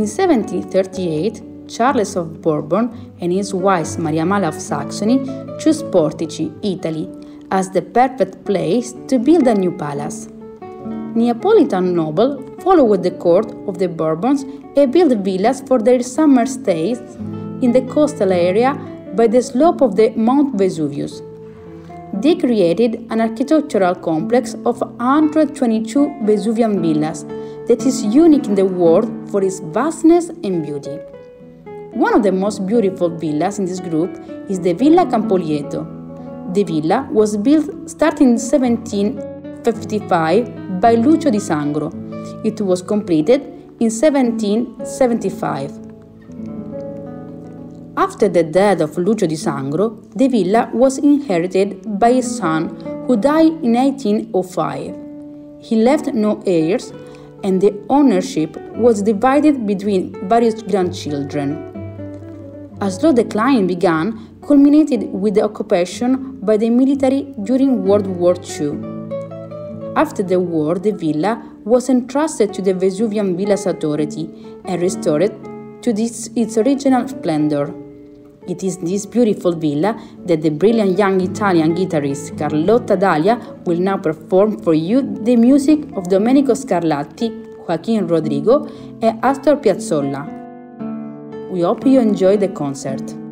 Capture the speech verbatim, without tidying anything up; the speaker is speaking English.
In seventeen thirty-eight, Charles of Bourbon and his wife Maria Amala of Saxony chose Portici, Italy, as the perfect place to build a new palace. Neapolitan nobles followed the court of the Bourbons and built villas for their summer stays in the coastal area by the slope of the Mount Vesuvius. They created an architectural complex of one hundred twenty-two Vesuvian villas that is unique in the world for its vastness and beauty. One of the most beautiful villas in this group is the Villa Campolieto. The villa was built starting in seventeen fifty-five by Lucio di Sangro. It was completed in seventeen seventy-five. After the death of Lucio di Sangro, the villa was inherited by his son, who died in eighteen oh five. He left no heirs, and the ownership was divided between various grandchildren. A slow decline began, culminated with the occupation by the military during World War Two. After the war, the villa was entrusted to the Vesuvian Villas Authority and restored to this, its original splendor. It is this beautiful villa that the brilliant young Italian guitarist Carlotta Dalia will now perform for you the music of Domenico Scarlatti, Joaquin Rodrigo, and Astor Piazzolla. We hope you enjoy the concert.